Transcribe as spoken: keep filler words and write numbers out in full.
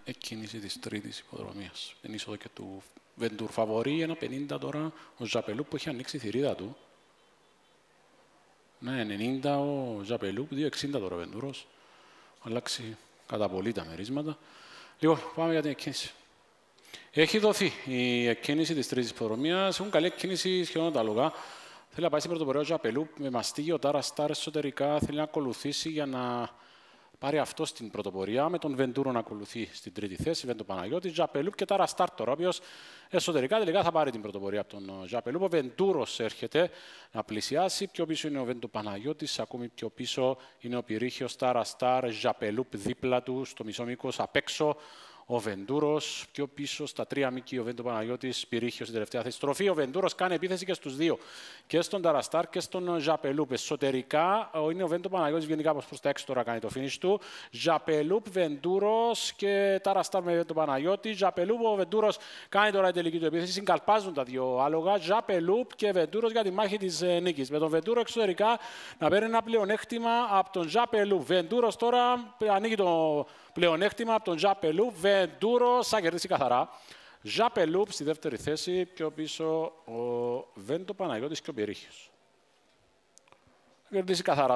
εκκίνηση της τρίτης υποδρομίας. Την είσοδο και του Βεντούρ. Φαβορεί ένα πενήντα τώρα ο Ζαπελούπ που έχει ανοίξει η θηρίδα του. Ναι, ενενήντα ο Ζαπελούπ, δύο εξήντα τώρα ο Βεντούρος. Αλλάξει κατά πολύ τα μερίσματα. Λοιπόν, πάμε για την εκκίνηση. Έχει δοθεί η εκκίνηση της τρίτης υποδρομίας. Έχουν καλή εκκίνηση σχεδόν τα λογά. Θέλει να πάει στην πρωτοπορία ο Ζαπελούπ με μαστίγιο Τάρα Στάρ εσωτερικά. Θέλει να ακολουθήσει για να πάρει αυτό στην πρωτοπορία. Με τον Βεντούρο να ακολουθεί στην τρίτη θέση. Βέντο Παναγιώτη, Ζαπελούπ και Τάρα Στάρ τώρα. Ο οποίος εσωτερικά τελικά θα πάρει την πρωτοπορία από τον Ζαπελούπ. Ο Βεντούρος έρχεται να πλησιάσει. Πιο πίσω είναι ο Βέντο Παναγιώτης. Ακόμη πιο πίσω είναι ο Πυρίχιος Τάρα Στάρ. Ζαπελούπ δίπλα του στο μισό μήκος απ' έξω. Ο Βεντούρος, πιο πίσω στα τρία μήκη, ο Βέντο Παναγιώτης, Πυρίχιος στην τελευταία θέση. Στροφή, ο Βεντούρος κάνει επίθεση και στους δύο. Και στον Ταραστάρ και στον Ζαπελούπ. Εσωτερικά είναι ο Βέντο Παναγιώτης, βγαίνει κάπως προς τα έξω τώρα, κάνει το finish του. Ζαπελούπ, Βεντούρος και Ταραστάρ με Βέντο Παναγιώτη. Ζαπελούπ, ο Βεντούρος κάνει τώρα η τελική του επίθεση. Συγκαλπάζουν τα δύο άλογα. Ζαπελούπ και Βεντούρος για τη μάχη της νίκης. Με τον Βεντούρο εξωτερικά να παίρνει ένα πλεονέκτημα από τον Ζαπελούπ. Βεντούρος τώρα ανοίγει το πλεονέκτημα από τον Ζαπελούπ. Βεντούρος θα κερδίσει καθαρά. Ζαπελούπ στη δεύτερη θέση, πιο πίσω ο Βέντο Παναγιώτης και ο Πυρίχιος. Θα κερδίσει καθαρά.